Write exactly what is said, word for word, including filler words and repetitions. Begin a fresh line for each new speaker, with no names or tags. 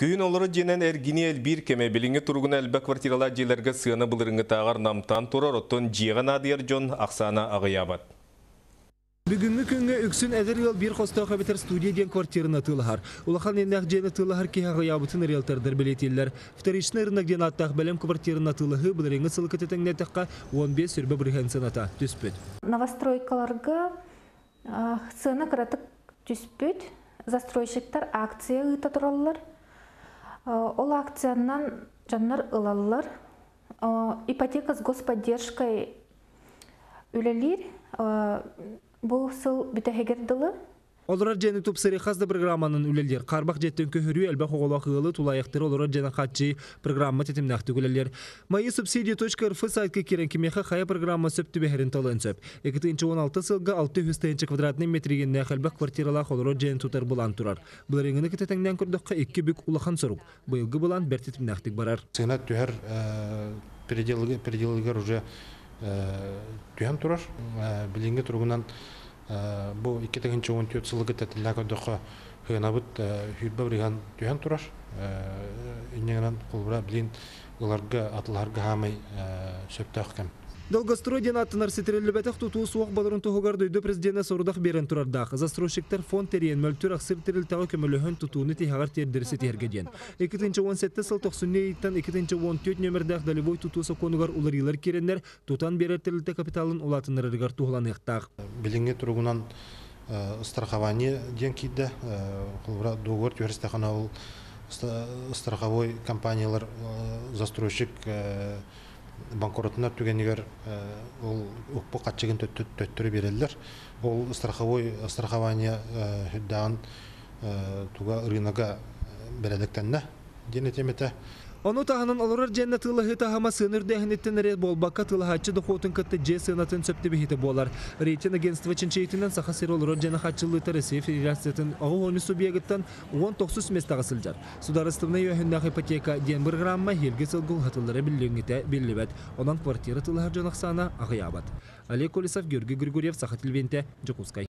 Күн олары жenen эргини элбир кеме билинге тургуна элбе квартиралар жерлерге сыяны былырыңы тағар намтан турар оттон жиған адыяр жон ақсана ағыябат.
Бүгүнгү күнгө үксүн эдер ел бир хостоо бетер студия ден квартираны тылахар. Улахан эннак жена тылахар ки ағыябытын риэлтордер билетиллер. Вторичный рынок ден аттах белем квартираны тылахы былырыңы сылкы тетеңнетекка он беш сүрбе бирген сыната түспүт.
Новостройкаларга сыны кыратык түспүт. Застройщиктар акция ыта тураллар. Ол акциянан жаннар ылаллар. Ипотека с господдержкой үлелер. Бұл сыл бүтәхегерділі.
Олар жені тупсыры қазды программанын үлелер. Қарбақ жеттен көхірі әлбәқ оғылақ ғылы тулайықтыр олар жені қатчы программа тетімнақты үлелер. Майы субсидия точка эр эф сайтқа керен кемеқі қая программа сөпті бәхерін талын сөп. екі мың он алты сылға алты жүз квадратный метреген нәқілбәқ квартиралақ олар жені тұтар бұлан тұрар. Бұл реңіні кететіңден күрдіққа екі бүк улахан сұрық. Бұйылғы бұлан бәр тетімнақтық барар.
Сығынат түхер переделігер уже түхен тұрар. Білінгі тұрғынан bu iki bin on dört yıllık tatillerde de hınabıt hürbe birigan tühen turar. İnneğden kulbura bilin ularga atlarga hamay söptağken.
Долгострой ден аттынар сетерелебетек тутуу суақ балырын тоғығар дөйді президенті сорудақ берін тұрардақ. Застройщиктер фонд терен мөлтір ақсыр терілтағы көміліхін тұтуыны тейхағар тердерісі тергеден. екі мың он жеті сыл тоқсынне еттен екі мың он төрт нөмірдақ долевой тұтуысы конуғар уларилар керендер тұтан берер терілті капиталын улатынырырғар туғылан еқтақ.
Білінге тұрғынан страхование ден кейді. Доғыр түйірістіған ауыл страховой компаниялар застройщик банкротнар түгенегер ол укпу катчыгын төттөрү берелер. Ол страховой страхование хүддаган туга рынога берелектенне денетемете.
Onu tahanın olurur cennet ılahı tahama sınır dehnetten red bolbakka tılahçı dokotun kattı C sınatın söptü bihite bolar. Reyten agentstva çinçeytinden sahasır olurur cennet tarısı federasyatın ağını subyekttan on dokuz mesta gasılcar. Sudarıstıvna yöhünde ipoteka diyen programma helgi sılgul hatılları billiğinde billibet. Onun kvartira tılahar canaqsana ağıyabat. Ali Kolisov, Георгий Григорьев, Саха Телевинте, Джокускай.